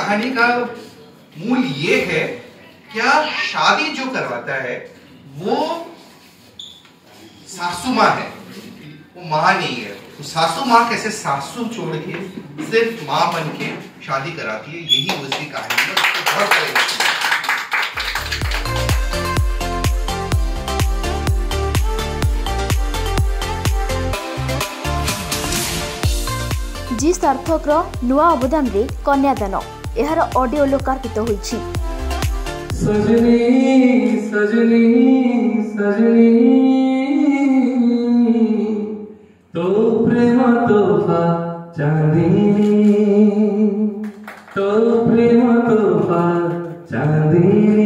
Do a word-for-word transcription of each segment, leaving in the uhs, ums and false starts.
कहानी का मूल ये है, क्या शादी जो करवाता है वो सासू माँ है, वो माँ नहीं है। तो सासू माँ कैसे सासू छोड़ के सिर्फ माँ बन के शादी कराती है, यही उसकी कहानी है। बहुत जी सार्थक नुआ अवदान रे कन्यादान यार ऑडियो लोकार्पित होईछि। सजनी सजनी सजनी तो प्रेम तोहफा चांदनी, तो प्रेम तोहफा चांदनी।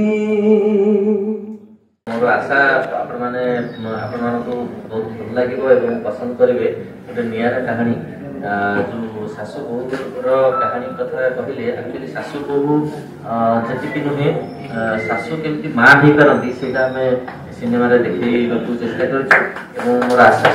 मोर आशा आपण माने आपण मानको बहुत भल लागिबो एवं पसंद करिवे। गोटे नियारा कहानी जो सासू बोहूर कहानी कथा कहले, एक्चुअली सासू बोहू जी नुहे सासू केमती माँ हो पारती से सिनेमा देखा चेष्टा कर मोर आशा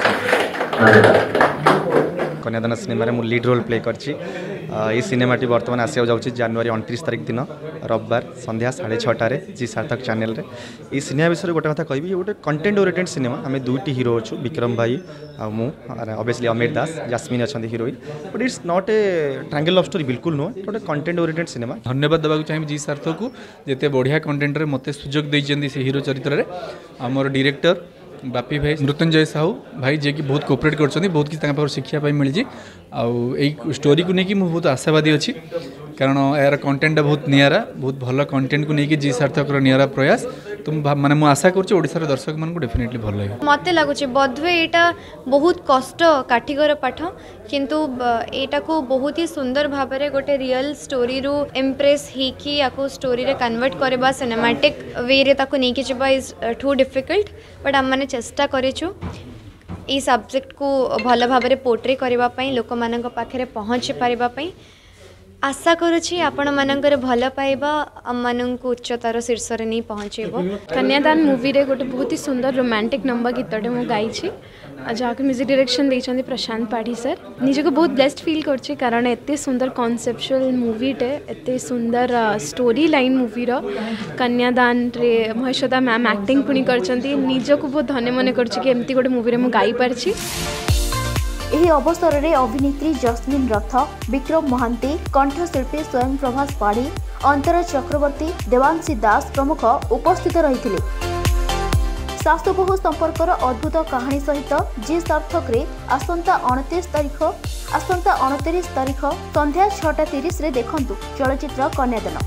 समस्त कन्यादान सिनेमा मु लीड रोल प्ले करछि। ये सिनेमाटी बर्तमान आसिया जाउछि जनवरी उनतीस तारिख दिन रविवार संध्या साढ़े छटारे जी सार्थक चैनल रे। ये सिनेमा विषय गोटे कथा कहबी, गोटे कंटेंट ओरिएंटेड सिनेमा। आम दुईटी हिरो अच्छु, विक्रम भाई आ मु, ऑब्वियसली अमीर दास, जास्मिन अच्छा heroine, but it's not a triangle love story, बिल्कुल नुह, गोटे कंटेंट ओरिएंटेड सिनेमा। धन्यवाद देवाक चाहिए जी सार्थक को, जिते बढ़िया कंटेंट रे मते सुजोग देइचंदी से हीरो चरित्र रे। आमर डायरेक्टर बापी भाई मृत्युंजय साहू भाई जे कि बहुत कोऑपरेट करछनी, बहुत किसी शिक्षा मिली। आउ स्टोरी को लेकिन बहुत आशावादी अच्छी, कारण यार कंटेंट बहुत नियारा, बहुत भल कंटेंट को लेकिन जी सार्थक नियारा प्रयास। तुम माने मु आशा करछि ओडिसा रे दर्शक मन को डेफिनेटली भल लागे। मते लागुछि बोधवे एटा बहुत कष्ट काठिगर पाठ, किंतु एटा को बहुत ही सुंदर भाव में गोटे रियल स्टोरी रु इम्प्रेस ही कि याको स्टोरी रे कन्वर्ट करबा सिनेमैटिक वे रे ताको नेकी जेबा इज टू डिफिकल्ट, बट हम माने चेष्टा करिछु ई सब्जेक्ट को भल भाव में पोर्ट्रे करबा पई, लोक मानक पाखरे पहुँची पारिबा पई। आशा करुछि आपण मानकर भल पाइबा आमମାନଙ୍କୁ उच्चतार शीर्ष रे नहीं पहुँचेबो। कन्यादान मूवी रे गोटे बहुत ही सुंदर रोमांटिक नंबर गीतटे मु गाई जहाँको म्यूजिक डायरेक्शन देइछन्ती प्रशांत पाठी सर। निजको बहुत ब्लेस्ड फील करछि, कारण एते सुंदर कॉन्सेप्चुअल मूवीटे, एते सुंदर स्टोरी लाइन मूवी रो कन्यादान रे महेश्वदा मैम एक्टिंग पुनी करछन्ती। निजको बहुत धन्य मन करछि कि एमती गोटे मूवी रे मु गाई पारछि। एही अवसर में अभिनेत्री जस्मिन रथ, विक्रम महांती, कंठशिल्पी स्वयं प्रभास पाढ़ी, अंतरा चक्रवर्ती, देवांशी दास प्रमुख उपस्थित रही। सासु बहु संपर्कर अद्भुत कहानी सहित जी सार्थक रे आसंता उनतीस तारीख आसंता उनतीस तारीख संध्या छटा तीस रे देखंतु चलचित्र कन्यादान।